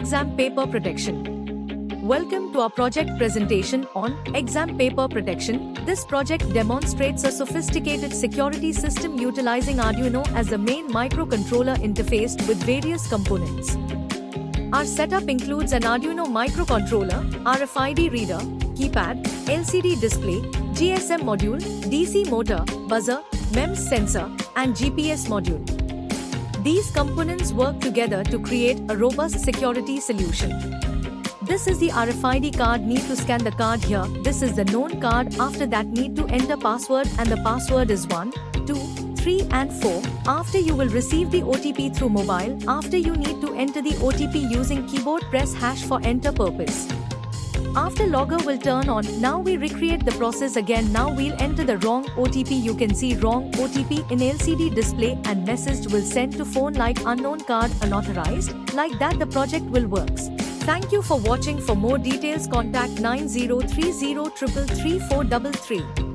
Exam Paper Protection. Welcome to our project presentation on Exam Paper Protection. This project demonstrates a sophisticated security system utilizing Arduino as the main microcontroller interfaced with various components. Our setup includes an Arduino microcontroller, RFID reader, keypad, LCD display, GSM module, DC motor, buzzer, MEMS sensor, and GPS module. These components work together to create a robust security solution. This is the RFID card. Need to scan the card here. This is the known card. After that, need to enter password, and the password is 1, 2, 3 and 4. After, you will receive the OTP through mobile. After, you need to enter the OTP using keyboard. Press hash for enter purpose. After, logger will turn on. Now we recreate the process again. Now we'll enter the wrong OTP. You can see wrong OTP in LCD display, and message will send to phone like unknown card unauthorized. Like that the project will works. Thank you for watching. For more details contact 9030333433.